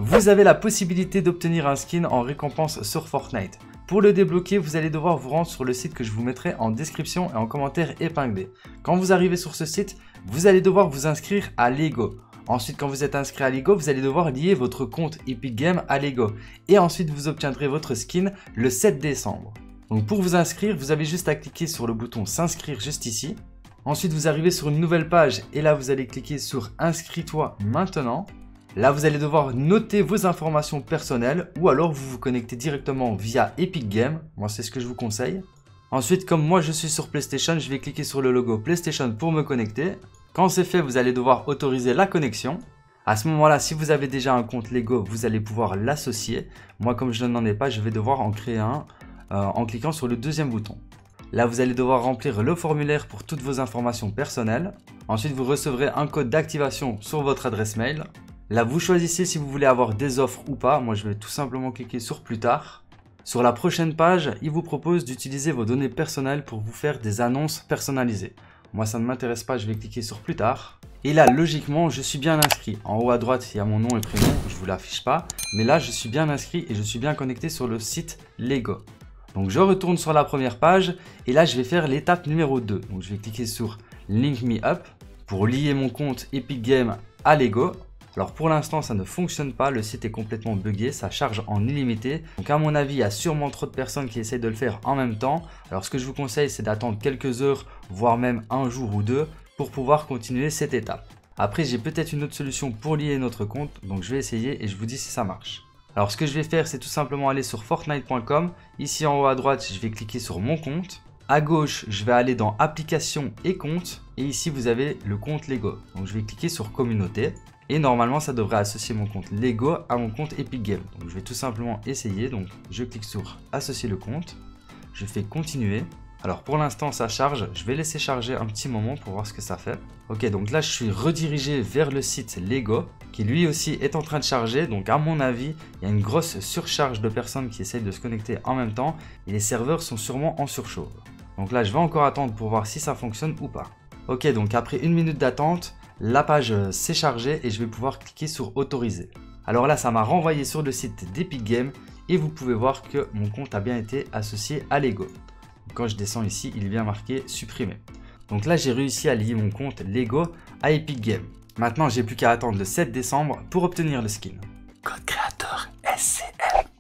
vous avez la possibilité d'obtenir un skin en récompense sur Fortnite. Pour le débloquer, vous allez devoir vous rendre sur le site que je vous mettrai en description et en commentaire épinglé. Quand vous arrivez sur ce site, vous allez devoir vous inscrire à Lego. Ensuite, quand vous êtes inscrit à Lego, vous allez devoir lier votre compte Epic Games à Lego. Et ensuite, vous obtiendrez votre skin le 7 décembre. Donc pour vous inscrire, vous avez juste à cliquer sur le bouton s'inscrire juste ici. Ensuite, vous arrivez sur une nouvelle page et là, vous allez cliquer sur inscris-toi maintenant. Là, vous allez devoir noter vos informations personnelles ou alors vous vous connectez directement via Epic Games. Moi, c'est ce que je vous conseille. Ensuite, comme moi, je suis sur PlayStation, je vais cliquer sur le logo PlayStation pour me connecter. Quand c'est fait, vous allez devoir autoriser la connexion. À ce moment-là, si vous avez déjà un compte Lego, vous allez pouvoir l'associer. Moi, comme je n'en ai pas, je vais devoir en créer un en cliquant sur le deuxième bouton. Là, vous allez devoir remplir le formulaire pour toutes vos informations personnelles. Ensuite, vous recevrez un code d'activation sur votre adresse mail. Là, vous choisissez si vous voulez avoir des offres ou pas. Moi, je vais tout simplement cliquer sur plus tard. Sur la prochaine page, il vous propose d'utiliser vos données personnelles pour vous faire des annonces personnalisées. Moi, ça ne m'intéresse pas, je vais cliquer sur plus tard. Et là, logiquement, je suis bien inscrit. En haut à droite, il y a mon nom et prénom, je ne vous l'affiche pas. Mais là, je suis bien inscrit et je suis bien connecté sur le site Lego. Donc, je retourne sur la première page et là, je vais faire l'étape numéro 2. Donc, je vais cliquer sur Link Me Up pour lier mon compte Epic Games à Lego. Alors pour l'instant ça ne fonctionne pas, le site est complètement buggé, ça charge en illimité. Donc à mon avis il y a sûrement trop de personnes qui essayent de le faire en même temps. Alors ce que je vous conseille c'est d'attendre quelques heures, voire même un jour ou deux pour pouvoir continuer cette étape. Après j'ai peut-être une autre solution pour lier notre compte, donc je vais essayer et je vous dis si ça marche. Alors ce que je vais faire c'est tout simplement aller sur fortnite.com. Ici en haut à droite je vais cliquer sur mon compte. À gauche je vais aller dans applications et comptes. Et ici vous avez le compte Lego. Donc je vais cliquer sur communauté. Et normalement, ça devrait associer mon compte Lego à mon compte Epic Games. Donc, je vais tout simplement essayer. Donc, je clique sur associer le compte. Je fais continuer. Alors, pour l'instant, ça charge. Je vais laisser charger un petit moment pour voir ce que ça fait. Ok, donc là, je suis redirigé vers le site Lego qui lui aussi est en train de charger. Donc, à mon avis, il y a une grosse surcharge de personnes qui essayent de se connecter en même temps. Et les serveurs sont sûrement en surchauffe. Donc là, je vais encore attendre pour voir si ça fonctionne ou pas. Ok, donc après 1 minute d'attente, la page s'est chargée et je vais pouvoir cliquer sur autoriser. Alors là, ça m'a renvoyé sur le site d'Epic Games et vous pouvez voir que mon compte a bien été associé à Lego. Quand je descends ici, il est bien marqué supprimer. Donc là, j'ai réussi à lier mon compte Lego à Epic Games. Maintenant, j'ai plus qu'à attendre le 7 décembre pour obtenir le skin. Code créateur SCL.